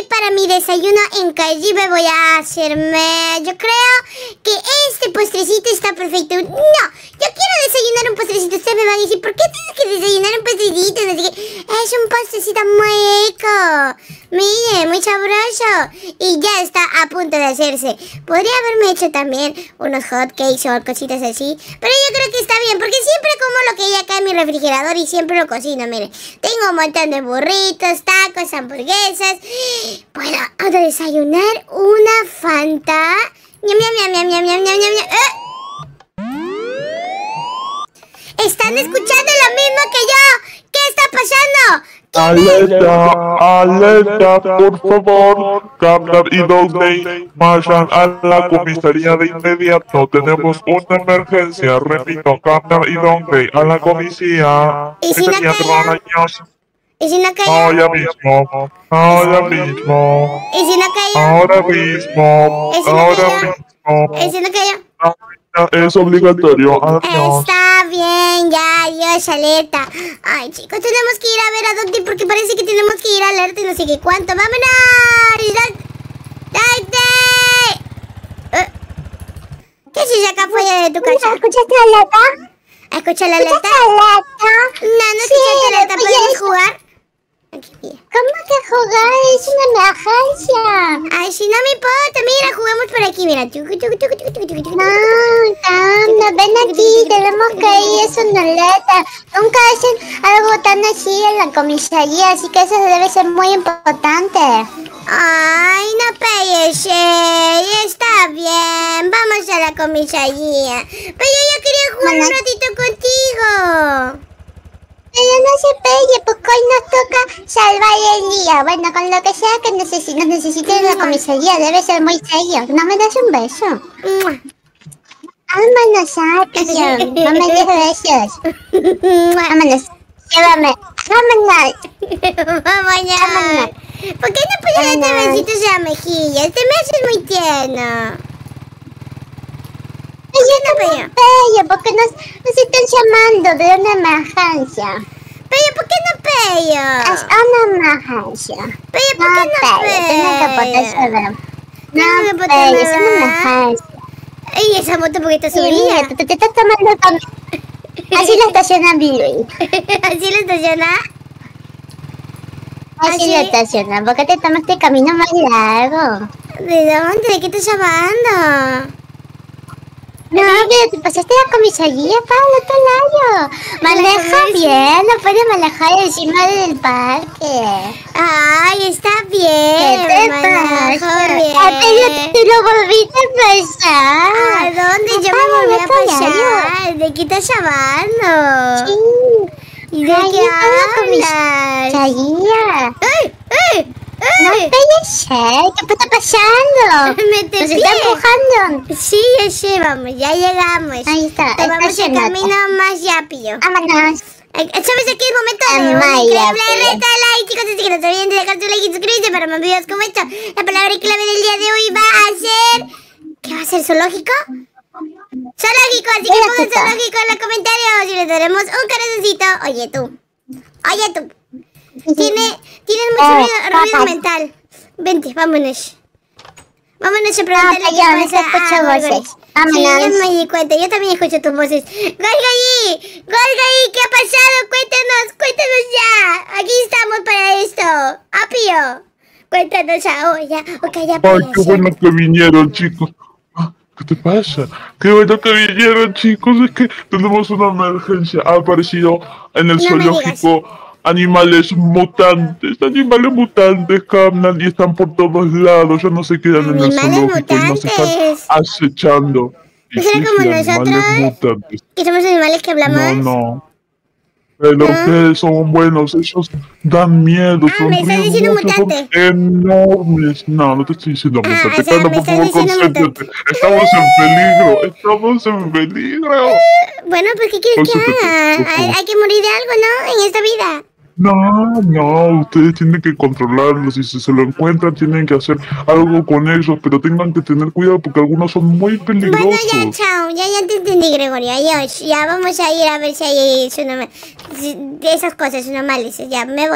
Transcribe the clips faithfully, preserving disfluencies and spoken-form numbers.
hoy para mi desayuno en Caribe voy a hacerme... Yo creo que este postrecito está perfecto. No, yo quiero desayunar un postrecito. Ustedes me van a decir, ¿por qué tienes que desayunar un postrecito? No sé qué. Es un postrecito muy rico. Mire, muy sabroso. Y ya está a punto de hacerse. Podría haberme hecho también unos hot cakes o cositas así. Pero yo creo que está bien, porque siempre como lo que hay acá en mi refrigerador y siempre lo cocino, mire. Tengo un montón de burritos, tacos, hamburguesas. Puedo desayunar una Fanta. Ñam, ñam, ñam, ñam, ñam, ñam, ñam, ñam. ¡Eh! ¿Están escuchando lo mismo que yo? ¿Qué está pasando? Alerta, alerta, por favor, Camnar y Downey, vayan a la comisaría de inmediato, tenemos una emergencia, repito, Camnar y Downey, a la comisaría. ¿Y si no cayó? ¿Y si no cayó? Ahora mismo, ahora mismo, ¿Y si no cayó? ahora mismo, ¿Y si no ahora cayó? mismo. ¿Y si no cayó? Es obligatorio, adiós. Está bien, ya, adiós, alerta. Ay, chicos, tenemos que ir a ver a Doctor porque parece que tenemos que ir a alerta y no sé qué cuánto. ¡Vámonos! ¡Doctor! ¿Eh? ¿Qué haces acá afuera de tu casa? ¿Escuchaste la alerta? ¿Escuchas la alerta? ¿Escuchaste la alerta? No, no Sí, escuchaste la alerta. pues ¿Podemos ya- jugar? Aquí, mira. ¿Cómo que jugar? Es una emergencia. Ay, si no me importa, mira, juguemos por aquí, mira. Tucu, tucu, tucu, tucu, tucu, tucu, tucu. No, Tanda, ven aquí, tenemos que ir, es una alerta. Nunca hacen algo tan así en la comisaría, así que eso debe ser muy importante. Ay, no pegues, eh, está bien, vamos a la comisaría. Pero yo quería jugar Bueno. un ratito contigo. Pero no se pegue, porque hoy nos toca salvar el día. Bueno, con lo que sea que necesi nos necesiten en la comisaría, debe ser muy serio. ¿No me das un beso? Mua. Vámonos, rápido. No me des besos. Mua. Vámonos. Llévame. Vámonos. Vámonos. Vámonos. ¿Por qué no puedes darte Vámonos. besitos en la mejilla? Este me haces muy tierno. Pero yo no no veo? me pello, porque nos, nos están llamando de una emergencia. Pero ¿por qué no pello? Es una emergencia. Pero ¿por qué no pello? Tengo que ponerse pello? ver. Tengo que No ponerme pello, es una ver. emergencia. Ey, esa moto porque está Sí, mira, subida. tú te estás tomando con... Así la estaciona Billy. ¿Así lo estaciona? Así ¿Así? la estaciona. ¿Por qué te tomaste el camino más largo? ¿De dónde? ¿De qué estás hablando? No, pero te pasaste la comisaría para el otro lado. Maneja bien, no puedes manejar encima del parque. Ay, está ¿Qué bien. te manejo pasa? bien. Ah, pero te lo volviste a pasar. ¿A dónde? Yo Acá me volví en a otro pasar. ¿De qué estás hablando? Sí. ¿Y de Ahí qué está la hablas? comisaría. ¡Ay! ¡Ay! No ¡Ay! puede ser. ¿Qué está pasando? Me Nos desvié. está empujando. Sí, ya sí, vamos, ya llegamos. Ahí está. Te vamos el estacionate. camino más rápido. Vámonos. Ay, ¿sabes aquí el momento de Ah, un Maya, increíble pues. reto de like, chicos? Así que no se olviden de dejar su like y suscribirse para más videos como estos. La palabra clave del día de hoy va a ser... ¿Qué va a ser? ¿Zoológico? Zoológico, así que pongan Zoológico. zoológico en los comentarios y les daremos un corazoncito. Oye tú, oye tú, tiene, tienes mucho Eh, ruido, ruido papá. mental. Vente, vámonos. Vámonos a No, preguntarle qué callado, no pasa te escucho a Gorgori. voces. Sí, ya Vámonos. me di cuenta, yo también escucho tus voces. Gorgori, Gorgori, ¿qué ha pasado? Cuéntanos, cuéntanos ya. Aquí estamos para esto. Apio, cuéntanos ahora. Ya, ok, ya Ay, puede qué ser. bueno que vinieron, chicos. Ah, ¿qué te pasa? Qué bueno que vinieron, chicos. Es que tenemos una emergencia. Ha aparecido en el No me zoológico animales mutantes. Animales mutantes, Camnan, y están por todos lados. Ya no se quedan en el Animales zoológico y nos están mutantes. acechando. Y ¿No será sí, como sí, nosotros? animales mutantes. ¿Y somos animales que hablamos? No, no. Pero ¿Ah? ustedes son buenos, ellos dan miedo, Ah, son ¿me estás diciendo mucho, son mutante? enormes. No, no te estoy diciendo Ah, mutante, o sea, Carla, me por estás favor, diciendo concéntrate. Estamos en peligro, estamos en peligro. Bueno, pues ¿qué quieres que Concéntrate, haga? por Hay, favor. hay que morir de algo, ¿no? En esta vida. No, no, ustedes tienen que controlarlos y si se lo encuentran tienen que hacer algo con ellos, pero tengan que tener cuidado porque algunos son muy peligrosos. Bueno, ya, chao. Ya, ya te entendí, Gregorio. Adiós. Ya vamos a ir a ver si hay eso, no, de esas cosas normales. Ya, me voy.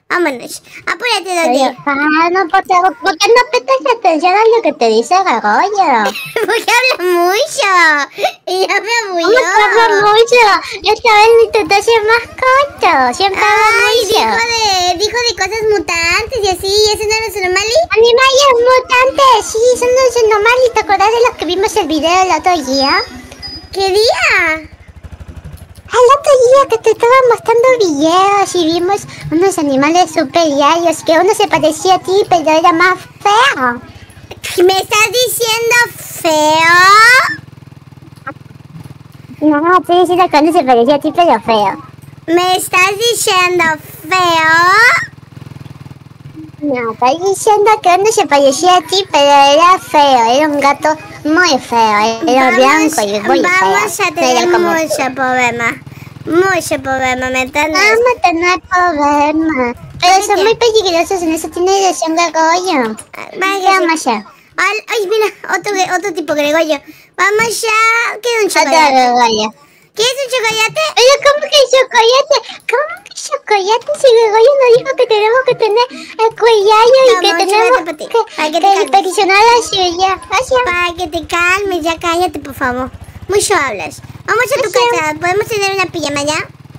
Vámonos. Apúrate, Dodi. Ah, no, ¿por qué, ¿por qué no prestas atención a lo que te dice Gargoyle? Porque habla mucho. Y ya me ¿Cómo abulló. que habla mucho? Esta vez intentó ser más corto. Siempre habla Ay, mucho. dijo de, dijo de cosas mutantes y así. ¿Y ese no era su normal? Animales mutantes, sí, son los normales. ¿Te acordás de los que vimos el video el otro día? ¿Qué día? El otro día que te estaba mostrando videos y vimos unos animales super diarios que uno se parecía a ti, pero era más feo. ¿Me estás diciendo feo? No, estoy diciendo que uno se parecía a ti, pero feo. ¿Me estás diciendo feo? No, estoy diciendo que uno se parecía a ti, pero era feo. Era un gato muy feo. Era blanco y muy feo. Vamos a No era tener como mucho tú. problema. Mucho problema, ¿me entiendes? Vamos a tener problemas. Pero son muy peligrosos en eso. Tiene dirección de Goyo. ¿Qué vamos a hacer? Ay, ay, mira, otro, otro tipo Gregorio. Vamos ya. ¿Qué es un Otro chocolate? Goyo. ¿Qué es un chocolate? Pero ¿cómo que chocolate? ¿Cómo que chocolate? Si Gregorio nos dijo que tenemos que tener el cuello y Toma, que un tenemos chocolate para ti, que, para que te que calmes. inspeccionar la suya. Gracias. Para que te calmes, ya cállate, por favor. Mucho hablas. Vamos a tu Gracias. casa. ¿Podemos tener una pijama ya?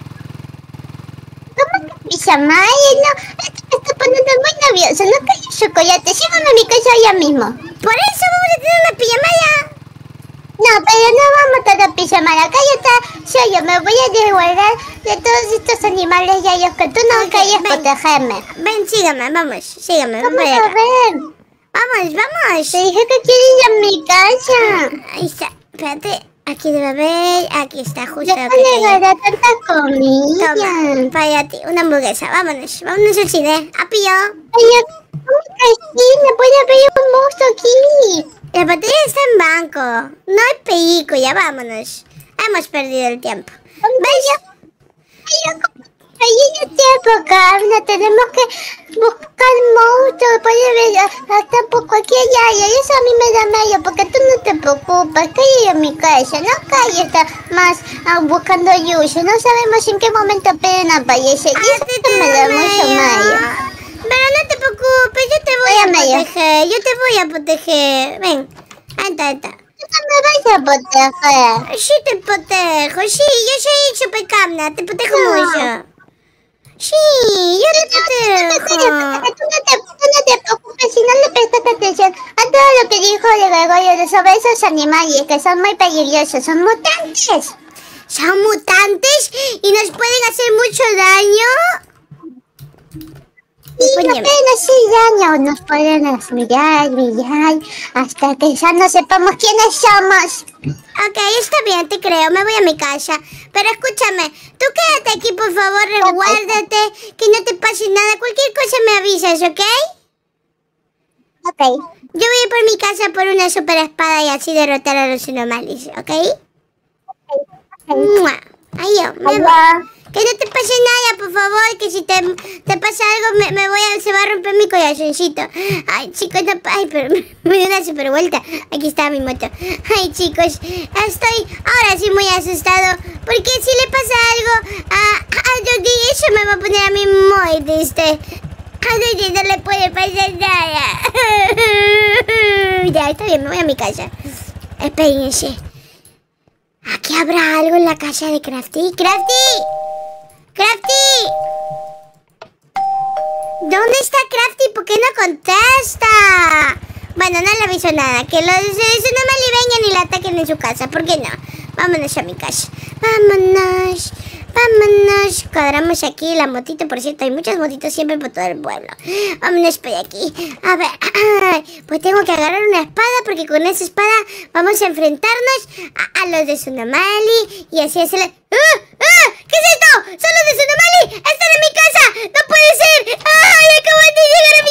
¿Cómo que pijama? Ay, no, esto me está poniendo muy nervioso. No quiero chocolate. Llévame a mi casa ya mismo. Por eso vamos a tener una pijama ya. No, pero no vamos a tener pijama. Acá ya está. Yo, yo me voy a resguardar de todos estos animales yayos que tú no Ok, querías ven. protegerme. Ven, sígame, vamos. Sígame, ¿Cómo ven para a acá. ver? Vamos, vamos. Te dije que quieres ir a mi casa. Ahí está. Espérate. Aquí debe haber. Aquí está, justo. Ya lo te que quería. regalar tanta comida. Toma, para ti, una hamburguesa. Vámonos, vámonos al cine. A pillo. Oye, ¿cómo que sí? ¿Me puede ver un monstruo aquí? La pantalla está en banco. No hay película, vámonos. Hemos perdido el tiempo. ¿Ves? Ahí ya tiempo, Carla. Tenemos que buscar monstruos. Puede ver hasta por cualquier área. Y eso a mí me da miedo porque tú no te preocupas. Que ir a mi casa. No calle está más ah, buscando Yuyo. No sabemos en qué momento pueden aparecer. Y eso Hazte me da mucho miedo. Pero no te preocupes, yo te voy Voy a a medio. proteger. Yo te voy a proteger. Ven, anda, anda. Tú no me vas a proteger. Sí te protejo, sí, yo soy super camna, te protejo No. mucho. Sí, yo te protejo. Tú no, te, tú no te preocupes si no le prestas atención a todo lo que dijo de Gregorio sobre esos animales que son muy peligrosos, son mutantes. Son mutantes y nos pueden hacer mucho daño. Y no Óyeme. pueden hacer daño, nos pueden mirar, mirar, hasta que ya no sepamos quiénes somos. Ok, está bien, te creo, me voy a mi casa. Pero escúchame, tú quédate aquí, por favor, resguárdate, que no te pase nada. Cualquier cosa me avisas, ¿ok? Ok. Yo voy a ir por mi casa por una super espada y así derrotar a los anomalies, ¿ok? Mua. Ay, yo, me voy. Hola. Que no te pase nada, por favor, que si te, te pasa algo me, me voy a, se va a romper mi corazoncito. Ay, chicos, no, ay, pero me dio una super vuelta. Aquí está mi moto. Ay, chicos, estoy ahora sí muy asustado, porque si le pasa algo a, a Dodi, eso me va a poner a mí muy triste. A Dodi no le puede pasar nada. Ya, está bien, me voy a mi casa. Espérense. ¿Aquí habrá algo en la casa de Crafty? ¡Crafty! ¡Crafty! ¿Dónde está Crafty? ¿Por qué no contesta? Bueno, no le aviso nada. Que los eso no me le vengan y la ataquen en su casa. ¿Por qué no? Vámonos a mi casa. Vámonos. Vámonos. Cuadramos aquí la motito. Por cierto, hay muchas motitos siempre por todo el pueblo. Vámonos por aquí. A ver. Pues tengo que agarrar una espada porque con esa espada vamos a enfrentarnos a, a los de Tsunamali y así hacerle... ¡Ah! ¡Ah! ¿Qué es esto? ¡Son los de Tsunamali! ¡Están en mi casa! ¡No puede ser! ¡Ay! Acaban de llegar a